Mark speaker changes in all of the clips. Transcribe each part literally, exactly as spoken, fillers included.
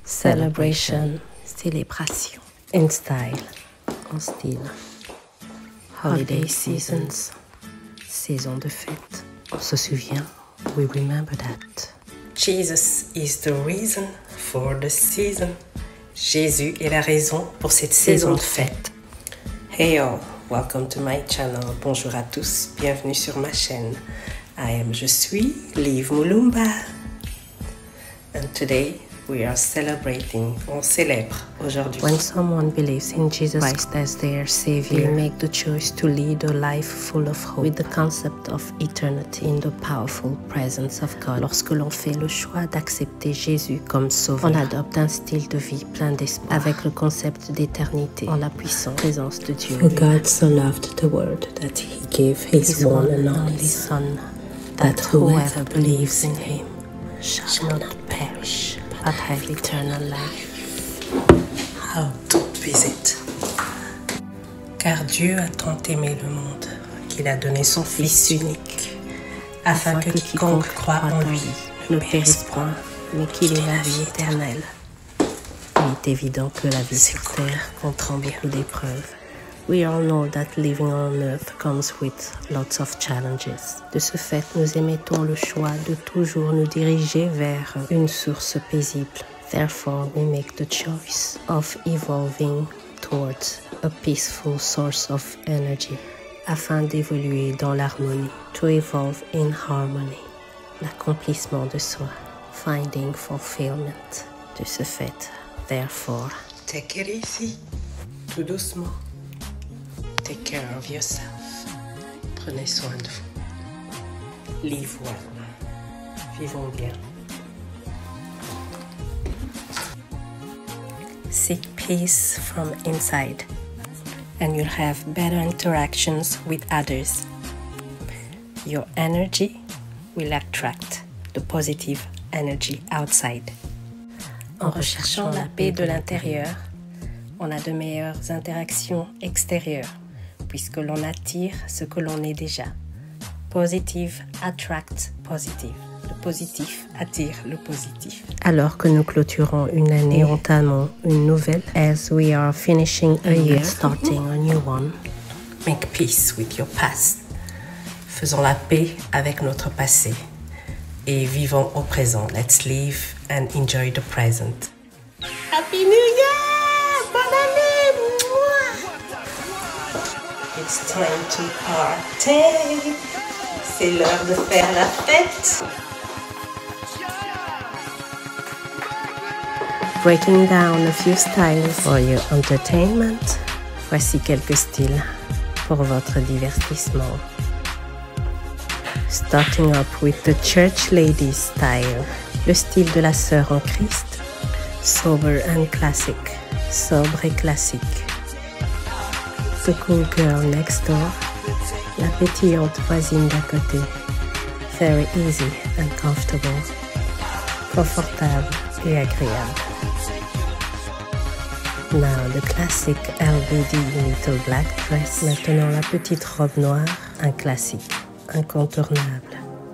Speaker 1: Celebration, célébration. In style, en style. Holiday seasons, saison de fête. On se souvient, we remember that.
Speaker 2: Jesus is the reason for the season. Jésus est la raison pour cette saison de fête. Hey all, welcome to my channel. Bonjour à tous, bienvenue sur ma chaîne. I am, je suis Liv Mulumba. And today we are celebrating, on célèbre aujourd'hui.
Speaker 1: When someone believes in Jesus Christ as their Savior, they make the choice to lead a life full of hope with the concept of eternity in the powerful presence of God. Lorsque l'on fait le choix d'accepter Jésus comme sauveur, on adopte un style de vie plein d'espoir avec le concept d'éternité en la puissante présence de Dieu.
Speaker 2: For God so loved the world that He gave His, His one and only Son, that whoever believes in Him shall not perish, but have eternal life. How deep is it? Car Dieu a tant aimé le monde qu'il a donné son Fils unique, afin que quiconque croit en lui ne périsse point, mais qu'il ait la vie éternelle.
Speaker 1: Il est évident que la vie sur terre comprend beaucoup d'épreuves. We all know that living on earth comes with lots of challenges. De ce fait, nous émettons le choix de toujours nous diriger vers une source paisible. Therefore, we make the choice of evolving towards a peaceful source of energy, afin d'évoluer dans l'harmonie, to evolve in harmony, l'accomplissement de soi, finding fulfillment. De ce fait, therefore,
Speaker 2: take it easy, tout doucement. Take care of yourself. Prenez soin de vous. Live well. Vivons bien. Seek peace from inside, and you'll have better interactions with others. Your energy will attract the positive energy outside. En recherchant la paix de l'intérieur, on a de meilleures interactions extérieures, puisque l'on attire ce que l'on est déjà. Positive attract positive. Le positif attire le positif.
Speaker 1: Alors que nous clôturons une année, entamons une nouvelle. As we are finishing a year, starting a new one.
Speaker 2: Make peace with your past. Faisons la paix avec notre passé et vivons au présent. Let's live and enjoy the present. Happy New Year! Bonne année! It's time to party. C'est l'heure de faire la fête.
Speaker 1: Breaking down a few styles for your entertainment. Voici quelques styles pour votre divertissement. Starting up with the church lady style, le style de la sœur en Christ. Sober and classic, sobre et classique. The cool girl next door, la pétillante voisine d'à côté. Very easy and comfortable, confortable et agréable. Now the classic L B D little black dress. Maintenant la petite robe noire, un classique, incontournable.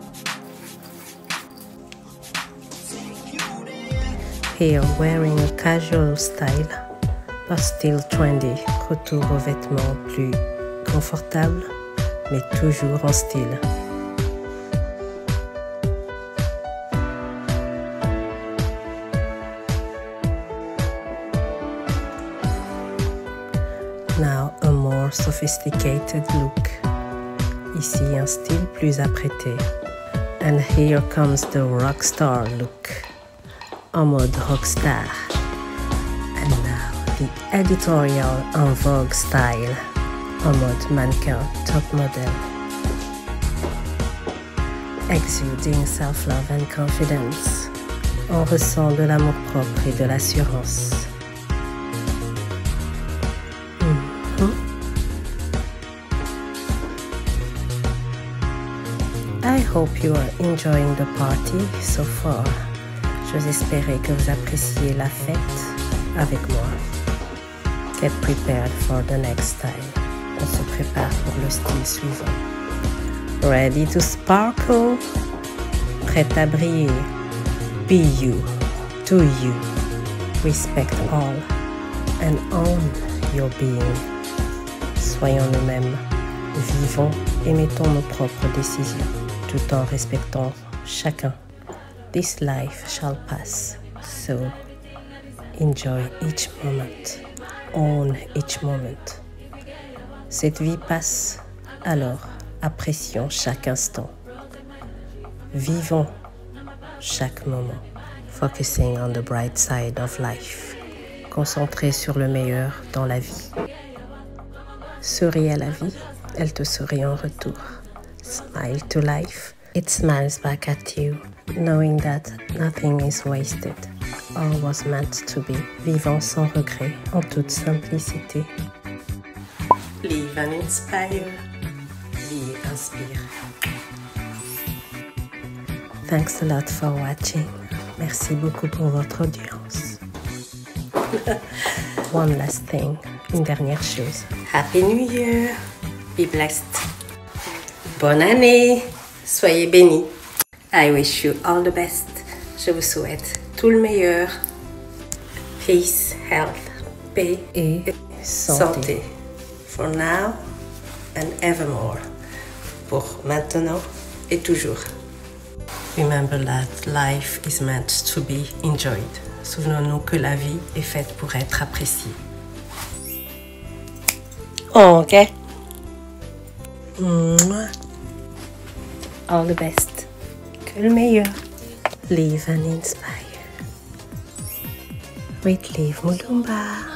Speaker 1: Here wearing a casual style, but still trendy. Retour aux vêtements plus confortables, mais toujours en style. Now a more sophisticated look. Ici un style plus apprêté. And here comes the rockstar look. En mode rockstar. And now the editorial en vogue style. En mode mannequin top model. Exuding self-love and confidence. On ressent de l'amour-propre et de l'assurance. I hope you are enjoying the party so far. J'ose espérer que vous appréciez la fête avec moi. Get prepared for the next time. On se prépare pour le style suivant. Ready to sparkle? Prête à briller. Be you. Do you. respect all, and own your being. Soyons nous-mêmes, vivons et mettons nos propres décisions, tout en respectant chacun. This life shall pass, so enjoy each moment, own each moment. Cette vie passe, alors apprécions chaque instant. Vivons chaque moment, focusing on the bright side of life. Concentré sur le meilleur dans la vie. Souris à la vie, elle te sourit en retour. Smile to life, it smiles back at you, knowing that nothing is wasted. All was meant to be. Vivons sans regret, en toute simplicité. Live and inspire. Vie et inspire. Thanks a lot for watching. Merci beaucoup pour votre audience. One last thing, une dernière chose. Happy New Year. Be blessed. Bonne année. Soyez bénis. I wish you all the best. Je vous souhaite tout le meilleur. Peace, health, paix et santé. santé. For now and evermore. Pour maintenant et toujours. Remember that life is meant to be enjoyed. Souvenons-nous que la vie est faite pour être appréciée. Ok. Mouah. All the best. Que le meilleur. Live and inspire. With Live Mulumba.